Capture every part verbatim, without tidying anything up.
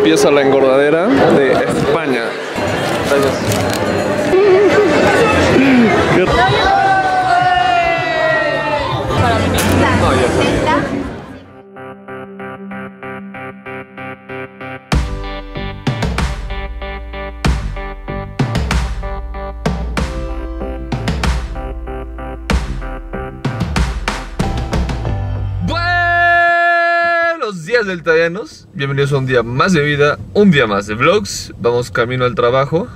Empieza la engordadera de España. Gracias. No, ya sabía. Buenos días, deltadianos. Bienvenidos a un día más de vida, un día más de vlogs. Vamos camino al trabajo.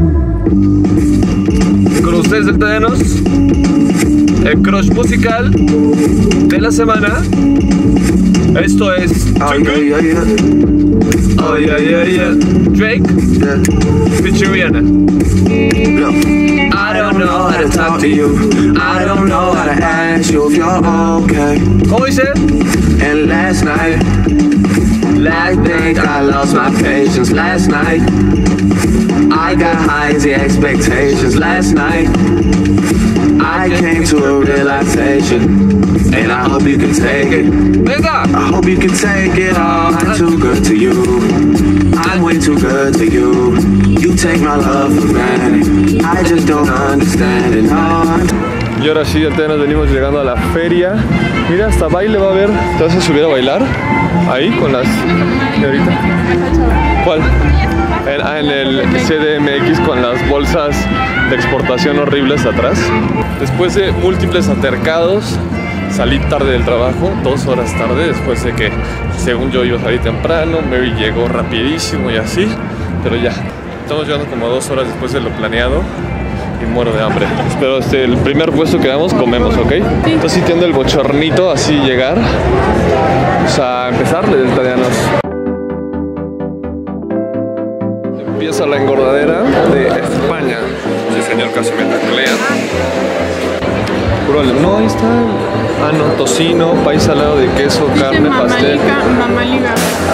Con ustedes, deltadianos, el crush musical de la semana. Esto es Oh yeah, yeah, yeah. Oh yeah, yeah, yeah. Drake, Yeah. featuring Rihanna. Look, I don't know how to talk to you. I don't know how to ask you if you're okay. ¿Cómo dice? And last night, last night I lost my patience. Last night, I got high as the expectations. Last night, I came to a realization, and I hope you can take it. Venga. I hope you can take it all. I'm too good to you. I'm way too good to you. You take my love for granted. I just don't understand it. No. Y ahora sí, ya nos venimos llegando a la feria. Mira, hasta baile va a haber. ¿Te vas a subir a bailar? Ahí con las... ¿Y ahorita? ¿Cuál? En, ah, en el C D M X con las bolsas de exportación horribles atrás. Después de múltiples altercados, salí tarde del trabajo, dos horas tarde, después de que, según yo, iba a salir temprano. Mary llegó rapidísimo y así, pero ya, estamos llegando como dos horas después de lo planeado y muero de hambre. Espero este, el primer puesto que damos, comemos, ¿ok? Estoy sintiendo el bochornito así llegar. Vamos a empezarle, deltadianos. Empieza la engordadera de España. Sí, señor, casi me taclean. No, ahí está. Ah, no, tocino, país salado de queso, Dice carne, pastel. Mamaliga.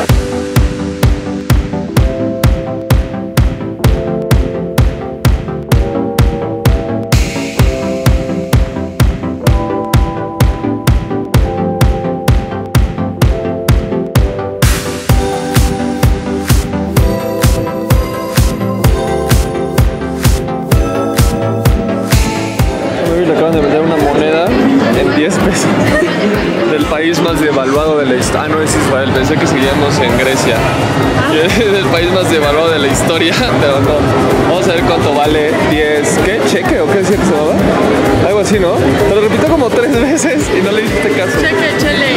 Le acaban de vender una moneda en diez pesos del país más devaluado de la historia. Ah, no, es Israel, pensé que seguíamos en Grecia. Es el país más devaluado de la historia, pero no. Vamos a ver cuánto vale diez. ¿Qué? ¿Cheque o qué decía que se llamaba? Algo así, ¿no? Te lo repito como tres veces y no le hiciste caso. Cheque, chele.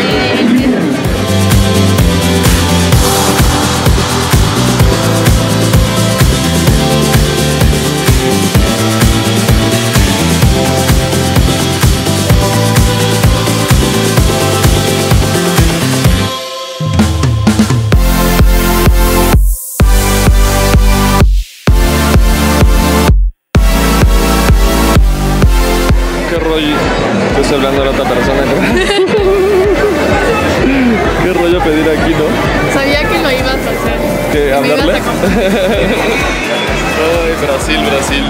¿Qué rollo? Yo estoy hablando a la otra persona. ¿Qué rollo pedir aquí, no? Sabía que lo ibas a hacer. ¿Qué? Me ibas ¿Hablarle? a confundir. Ay, Brasil, Brasil.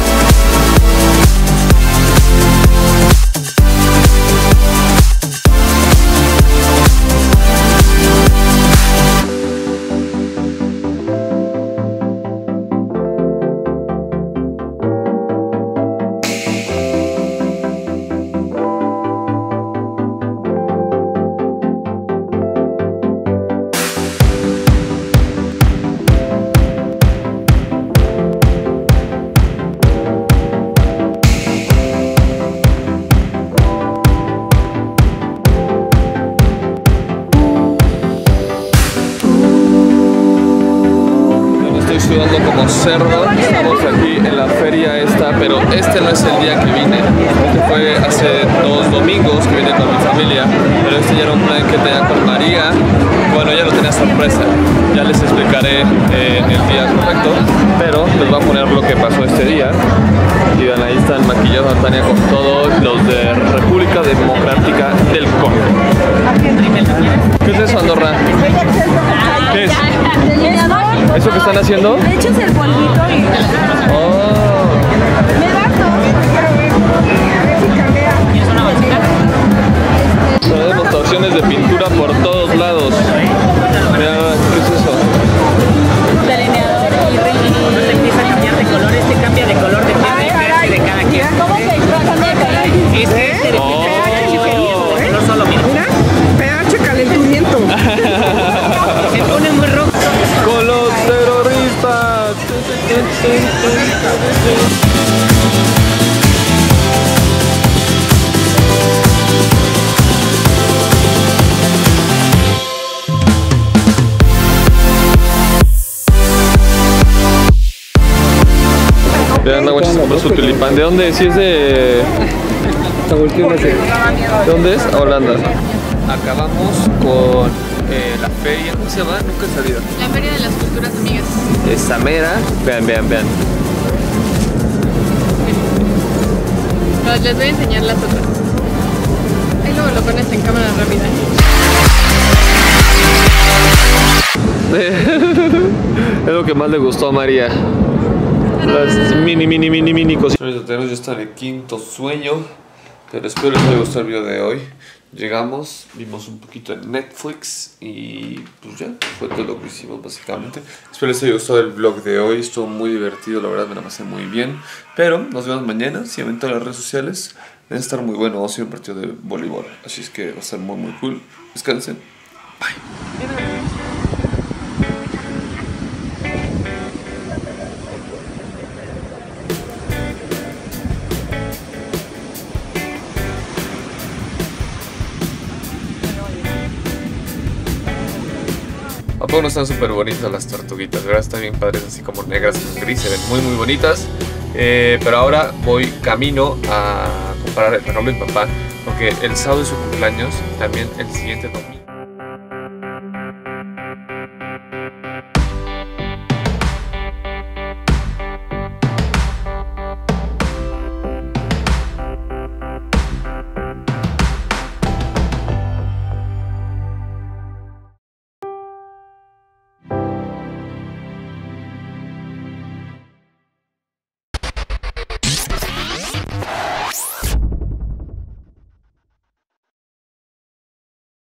Sudando como cerdo. Estamos aquí en la feria esta, pero este no es el día que vine. Este fue hace dos domingos que vine con mi familia, pero este ya era un plan que tenía con María. Bueno, ya lo tenía sorpresa. Ya les explicaré eh, el día correcto, pero les voy a poner lo que pasó este día. Y vean, ahí están maquillados a Tania con todos los de República Democrática del Congo. ¿Qué es eso, Andorra? ¿Qué es? ¿Eso que están haciendo? Le echas el polvito y... Oh. Me das dos. Son demostraciones de pintura por todos lados. Mira, ¿qué es eso? Vean, la guacha se compró su tulipán. ¿De dónde es? ¿Sí es de...? ¿De dónde es? Holanda. Acabamos con eh, la feria. ¿Cómo se llama? Nunca he salido. La Feria de las Culturas Amigas. Esa mera. Vean, vean, vean. No, les voy a enseñar las otras. Ahí luego lo pones en cámara rápida. Es lo que más le gustó a María. Las mini, mini, mini, mini cositas. Ya está en el quinto sueño. Pero espero les haya gustado el video de hoy. Llegamos, vimos un poquito en Netflix y pues ya, fue todo lo que hicimos básicamente. Espero les haya gustado el vlog de hoy, estuvo muy divertido, la verdad me la pasé muy bien. Pero nos vemos mañana, si ven todas las redes sociales, debe estar muy bueno, vamos a ir a un partido de voleibol. Así es que va a estar muy muy cool, descansen, bye. ¿A poco no están súper bonitas las tortuguitas? ¿Verdad? Están bien padres, así como negras con gris, se ven muy muy bonitas. Eh, pero ahora voy camino a comprar el regalo de mi papá, porque el sábado es su cumpleaños, también el siguiente domingo.